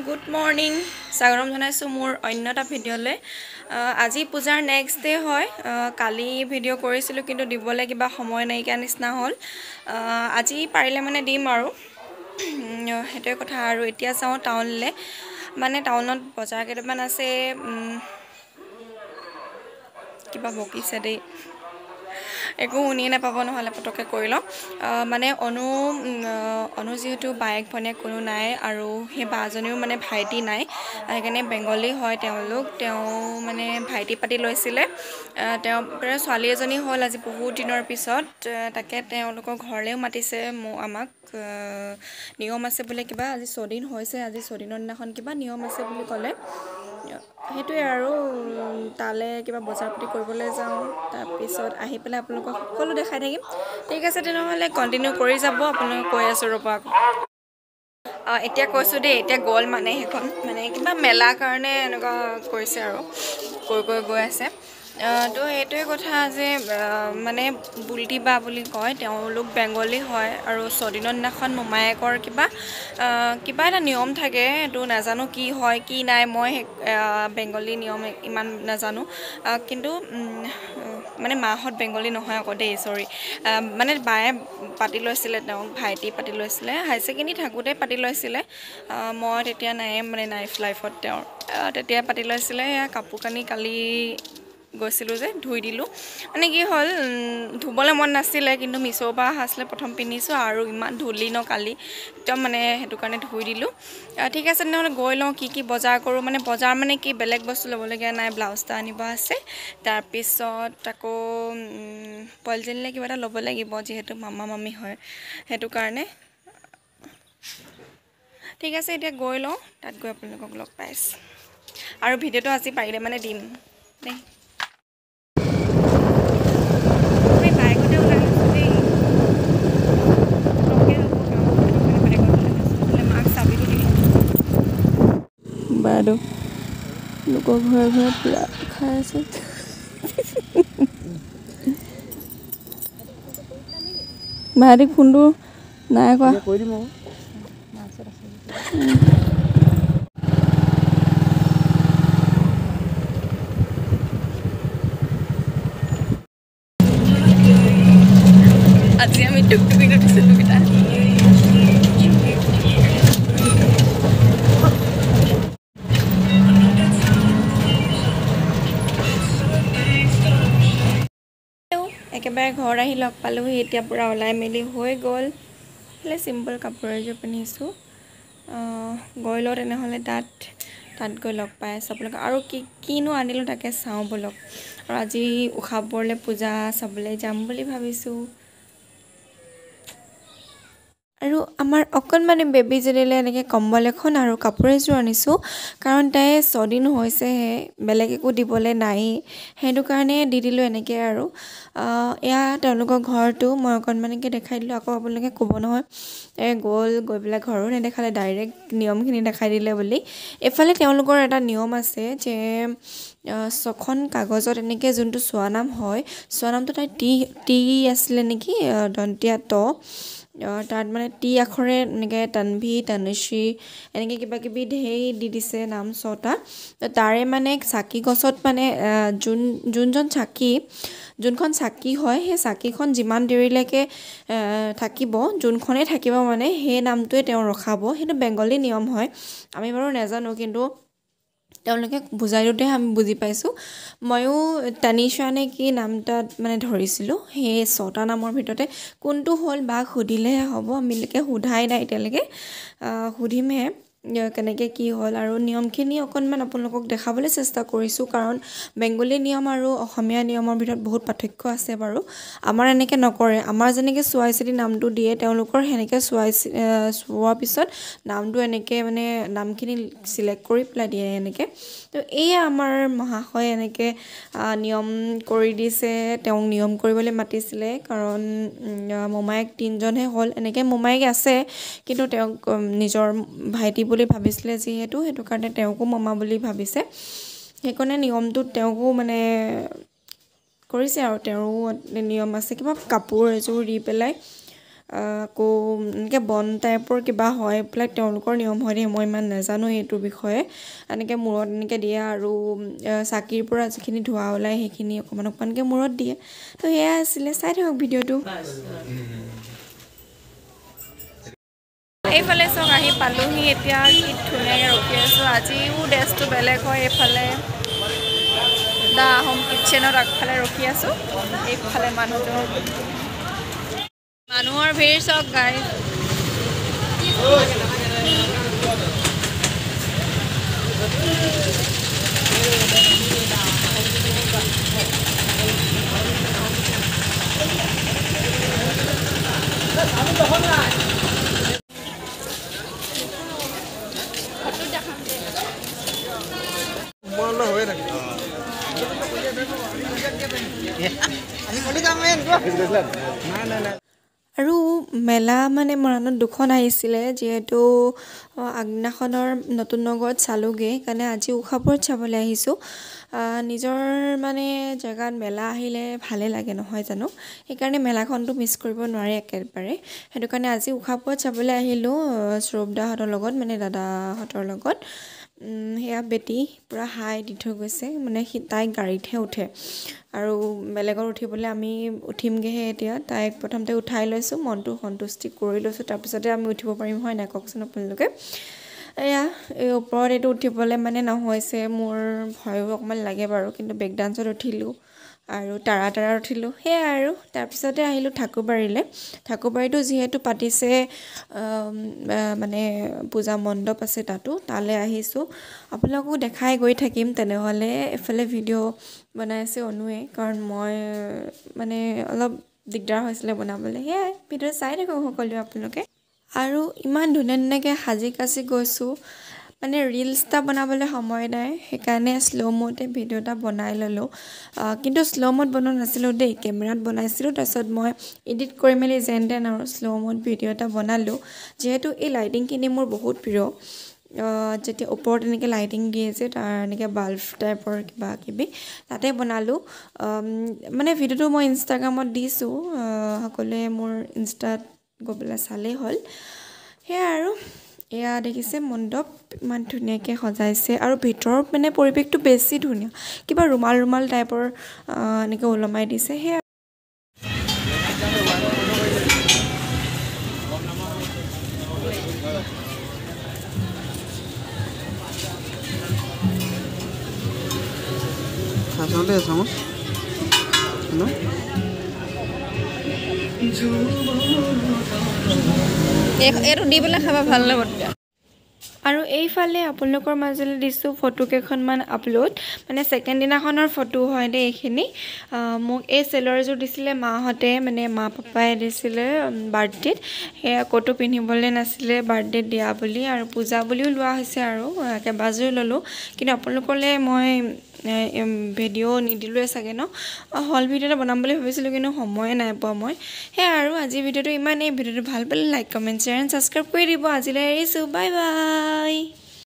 Good morning. Sagaram janaisu mur onno eta video le. Aji pujar next day hoy. Kali video korisilu kintu dibole kiba samoy nai kya nisna hol. Aji parile mane dim aru. Hetoy kotha aru etia sao town le. Mane townot bazar ketaman ase kiba bokise dei. একো শুনি না পাব নহলে পটকে কৰিল মানে অনু যেহেতু বাইক ভনে কোনো নাই আৰু হে বাজনীও মানে ভাইটি নাই সেইকাৰণে বেংগলী হয় তেওঁলোক মানে ভাইটি পাতি লৈছিলে প্ৰায় ছোৱালী এজনী হ'ল আজি বহুত দিনৰ পিছত তাকে তেওঁলোকৰ ঘৰলেও মাতিছে আমাক নিয়ম আছে বুলি কিবা আজি 6 দিন হৈছে আজি 6 দিনৰ দিনাখন কিবা নিয়ম আছে বুলি ক'লে হেতুৱে আৰু তালে কিবা বজাৰপতি কৰিবলৈ যাও তাৰ পিছত আহি পেলাই আপোনালোকক সকলো দেখাই থাকিম ঠিক আছে তেনেহলে কন্টিনিউ কৰি যাব আপোনালোক কৈ আছো ৰবা এতিয়া কৈছো দেই এতিয়া গল মানে হেখন মানে কিবা মেলা কাৰণে এনেকুৱা কৰিছে আৰু গৈ আছে তো হেতুৱে কথা যে মানে বুলটি বা বুলি কয় তেওঁলোক বেংগলী হয় আৰু 6 দিনৰ দিনাখন মোমায়েকৰ কিবা এটা নিয়ম থাকে তো নাজানো কি হয় কি নাই মই বেংগলী নিয়ম ইমান নাজানো কিন্তু মানে মাহত বেংগলী নহয় আকৌ দেই সৰি মানে বায়ে পাতি লৈছিলে তেওঁ ভাইটি পাতি লৈছিলে হাই সেকেন্ডাৰী থাকোতে পাতি লৈছিলে মই তেতিয়া নাই মানে নাইফ লাইফত তেওঁ তেতিয়া পাতি লৈছিলে কাপোৰ কানি কালি গৈছিলো যে ধুই দিলো মানে কি হল ধুবলে মন নাছিলে কিন্তু মিছোবা হাসলে প্ৰথম পিনিছো আৰু ইমান ধুলি ন কালি একদম মানে হেতু কাৰণে ধুই দিলো ঠিক আছে নহলে গৈ লও কি বজাৰ কৰো মানে বজাৰ মানে কি বেলেগ বস্তু লবলগিয়া নাই ব্লাউজটা আনিব আছে তাৰ পিছত আকৌ পলজেনলে কিবা এটা লব লাগিব যেহেতু মামা মামি হয় হেতু কাৰণে ঠিক আছে এতিয়া গৈ লও তাত গৈ আপোনালোকক লগ পাইছ আৰু ভিডিওটো আজি পাৰিলে মানে দিম দেই বাদো লোকৰ ঘৰে ঘৰে পুৰা খাই আছে ভাইটিক ফোনটো নাই কোৱা কৈ দিম আজি আমি টুকটুকি উঠিছিলো কিটা একেবাৰে ঘৰ আহি লগ পালোহি এতিয়া পুৰা ওলাই মেলি হৈ গল হলে সিম্পল কাপোৰ এযোৰ পিন্ধিছো গৈ ল তেনেহলে তাত গৈ লগ পাই আপোনালোক আৰু কিনো আনিলো তাকে চাও বলক আৰু আজি উখাবৰলে পূজা চাবলৈ যাম বুলি ভাবিছো আৰু আমাৰ অকনমানি বেবী জেনেলে এনেকে কম্বল এখন আৰু কাপোৰ এযোৰ আনিছো কাৰণ তাই 6 দিন হৈছে হে বেলেগ একো দিবলে নাই হেতু কাৰণে দি দিলো এনেকে আৰু এয়া তেওঁলোকৰ ঘৰটো মই অকনমানিকে দেখাই দিলো আকৌ আপোনালোকে ক'ব নহয় গৈ পেলা ঘৰো নেদেখালে ডাইৰেক্ট নিয়মখিনি দেখাই দিলে বুলি এফালে তেওঁলোকৰ এটা নিয়ম আছে যে সখন কাগজত এনেকে যোনটো সোৱা নাম হয় সোৱা নামটো তাই টি আছিল নেকি দন্তিয়া ত তাত মানে টি আখৰে এনেকে তনভি তনশ্ৰী এনেকে কিবা কিবি ধেই দি দিছে নাম ছটা তাৰে মানে সাকি গছত মানে যোনখন সাকি হয় হে সাকিখন যিমান দেৰিলৈকে থাকিব যোনখনে থাকিব মানে হে নামটোৱে তেওঁ ৰখাব হেতু বেংগলী নিয়ম হয় আমি বাৰু নাজানো কিন্তু তেওঁলোকে বুজাই দিওঁতে আমি বুজি পাইছো ময়ো তানিশা নে কি নামটা মানে ধৰিছিলো হে 6টা নামৰ ভিতৰতে কোনটো হল বা খুদিলে হ'ব আমিলৈকে সুধাই নাই তেলকে সুধিমহে কেনেকে কি হল আৰু নিয়মখিনি অকনমান আপোনালোকক দেখাবলৈ চেষ্টা কৰিছো কাৰণ বেংগলী নিয়ম আৰু অসমীয়া নিয়মৰ ভিতৰত বহুত পাৰ্থক্য আছে বাৰু আমাৰ এনেকে নকৰে আমাৰ যেনেকে সোৱাইছিলি নামটো দিয়ে তেওঁলোকৰ হেনেকে সোৱাৰ পিছত নামটো এনেকে মানে নামখিনি সিলেক্ট কৰি প্লাই দিয়ে এনেকে তো এই আমাৰ মহাশয় এনেকে নিয়ম কৰি দিছে তেওঁ নিয়ম কৰিবলৈ মাতিছিলে কাৰণ মোমায়েক 3 জনহে হল এনেকে মোমায়েক আছে কিন্তু তেওঁ নিজৰ ভাইটি বুলি ভাবিছিলে যিহেতু হেতু কাৰণে তেওঁকো মামা বুলি ভাবিছে হেকনে নিয়মটো তেওঁকো মানে কৰিছে আৰু তেওঁৰ নিয়ম আছে কিবা কাপোৰ এযোৰ দি পেলাই আকৌ এনেকৈ বন টাইপৰ কিবা হয় এইবিলাক তেওঁলোকৰ নিয়ম হয় দেই মই ইমান নাজানো এইটোৰ বিষয়ে এনেকৈ মূৰত এনেকৈ দিয়ে আৰু চাকিৰ পৰা যিখিনি ধোঁৱা ওলায় সেইখিনি অকণমান অকণমানকৈ মূৰত দিয়ে তো সেয়া আছিলে চাই থাকক ভিডিঅ'টো এইফালে চাওক আহি পালোহি এতিয়া কি ধুনীয়াকৈ ৰখি আছোঁ আজিও ড্ৰেছটো বেলেগ হয় এইফালে দা আহোম কিটচেনত আগফালে ৰখি আছোঁ এইফালে মানুহৰ ভিৰ চাওক গাড়ী আৰু মেলা মানে মৰাণত দুখন আহিছিলে যিহেতু আগদিনাখনৰ নতুন নগৰত চালোগৈ সেইকাৰণে আজি উষাপুৰত চাবলৈ আহিছোঁ নিজৰ মানে জেগাত মেলা আহিলে ভালে লাগে নহয় জানো সেইকাৰণে মেলাখনটো মিছ কৰিব নোৱাৰি একেবাৰে সেইটো কাৰণে আজি উষাপুৰত চাবলৈ আহিলোঁ শ্ৰবদাহঁতৰ লগত মানে দাদাহঁতৰ লগত সেয়া বেটি পূৰা হাই দি থৈ গৈছে মানে তাইক গাড়ীতহে উঠে আৰু বেলেগত উঠিবলৈ আমি উঠিমগৈহে এতিয়া তাইক প্ৰথমতে উঠাই লৈছোঁ মনটো সন্তুষ্টি কৰি লৈছোঁ তাৰপিছতে আমি উঠিব পাৰিম হয় নাই কওকচোন আপোনালোকে এয়া এই ওপৰত এইটো উঠিবলৈ মানে নহৈছে মোৰ ভয়ো অকণমান লাগে বাৰু কিন্তু ব্ৰেক ডান্সত উঠিলোঁ আৰু তাৰা উঠিলোঁ সেয়াই আৰু তাৰপিছতে আহিলোঁ ঠাকুৰবাৰীটো যিহেতু পাতিছে মানে পূজা মণ্ডপ আছে তালৈ আহিছোঁ আপোনালোকো দেখাই গৈ থাকিম তেনেহ'লে এফালে ভিডিঅ' বনাই আছে অনুৱে কাৰণ মই মানে অলপ দিগদাৰ হৈছিলে বনাবলৈ সেয়াই ভিডিঅ' চাই থাকক সকলোৱে আপোনালোকে আৰু ইমান ধুনীয়াকৈ সাজি কাচি গৈছোঁ মানে ৰিলছ এটা বনাবলৈ সময় নাই সেইকাৰণে শ্ল' মোডে ভিডিঅ' এটা বনাই ল'লোঁ কিন্তু শ্ল' মোড বনোৱা নাছিলোঁ দেই কেমেৰাত বনাইছিলোঁ তাৰপিছত মই এডিট কৰি মেলি যেন তেন আৰু শ্ল' মোড ভিডিঅ' এটা বনালোঁ যিহেতু এই লাইটিংখিনি মোৰ বহুত প্ৰিয় যেতিয়া ওপৰত এনেকৈ লাইটিং দিয়ে যে তাৰ এনেকৈ বাল্ব টাইপৰ কিবা কিবি তাতে বনালোঁ মানে ভিডিঅ'টো মই ইনষ্টাগ্ৰামত দিছোঁ সকলোৱে মোৰ ইনষ্টাত গৈ পেলাই চালেই হ'ল সেয়াই আৰু এয়া দেখিছে মণ্ডপ ইমান ধুনীয়াকৈ সজাইছে আৰু ভিতৰত মানে পৰিৱেশটো বেছি ধুনীয়া কিবা ৰুমাল টাইপৰ এনেকৈ ওলমাই দিছে সেয়া এইটো দি পেলাই খাবা ভাল লাগিব তেতিয়া আৰু এইফালে আপোনালোকৰ মাজলৈ দিছোঁ ফটো কেইখনমান আপলোড মানে ছেকেণ্ড দিনাখনৰ ফটো হয় দেই এইখিনি মোক এই চেলৰযোৰ দিছিলে মাহঁতে মানে মা পাপাই দিছিলে বাৰ্থডেত সেয়া ক'তো পিন্ধিবলৈ নাছিলে বাৰ্থডেত দিয়া বুলি আৰু পূজা বুলিও লোৱা হৈছে আৰু কেইবাযোৰ ল'লোঁ কিন্তু আপোনালোকলৈ মই ভিডিঅ' নিদিলোৱে চাগে ন হল ভিডিঅ' এটা বনাম বুলি ভাবিছিলোঁ কিন্তু সময়ে নাই পোৱা মই সেয়াই আৰু আজিৰ ভিডিঅ'টো ইমানেই ভিডিঅ'টো ভাল পালে like comment share and subscribe কৰি দিব আজিলৈ এৰিছোঁ বাই বাই